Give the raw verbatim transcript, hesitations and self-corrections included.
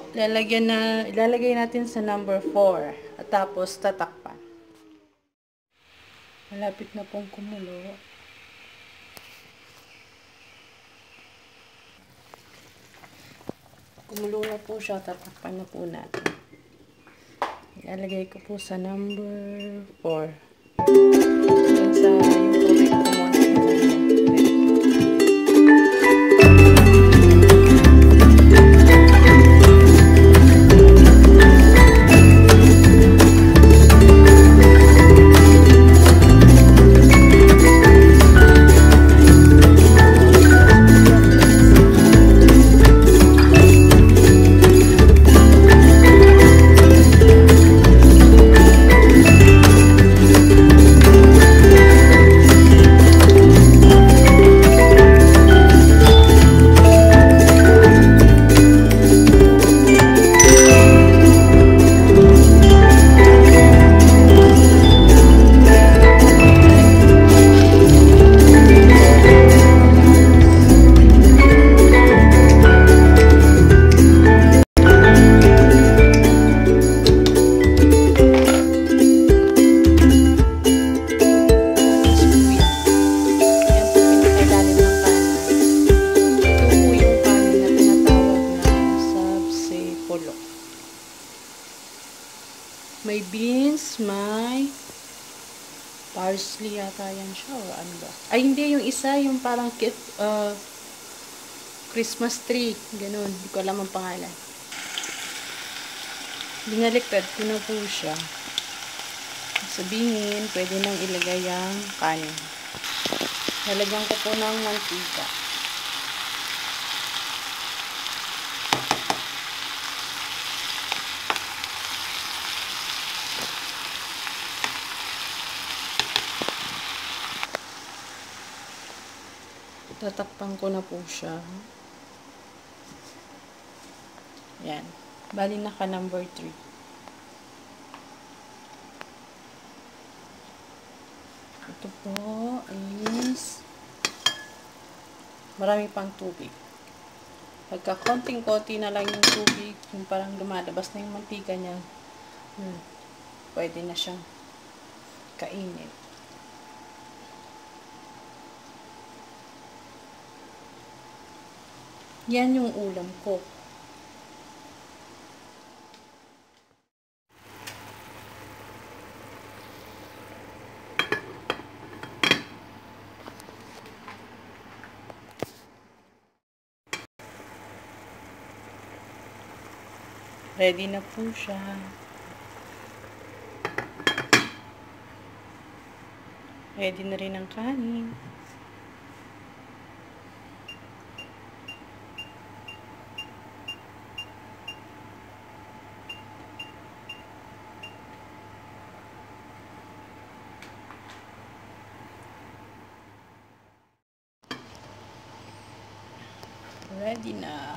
po, lalagyan na, ilalagay natin sa number four. At tapos, tatakpan. Malapit na pong kumulo. Kumulo na po siya, tatakpan na po natin. Ilalagay ko po sa number four. Yan sa yung tubig ko muna. May beans, may parsley yata yan siya, o ano ba? Ay, hindi, yung isa, yung parang uh, Christmas tree, ganun, hindi ko alam ang pangalan. Binaliktad ko na po siya. Sabihin, pwede nang ilagay ang kanin. Nalagyan ko po ng mantika. Tatakpan ko na po siya. Yan. Bali naka number three. Ito po is marami pang tubig. Pagka konting-konti na lang yung tubig, yung parang lumalabas na yung mantika niya, hmm, pwede na siyang kainin. Yan yung ulam ko. Ready na po siya. Ready na rin ang kanin. Ready na.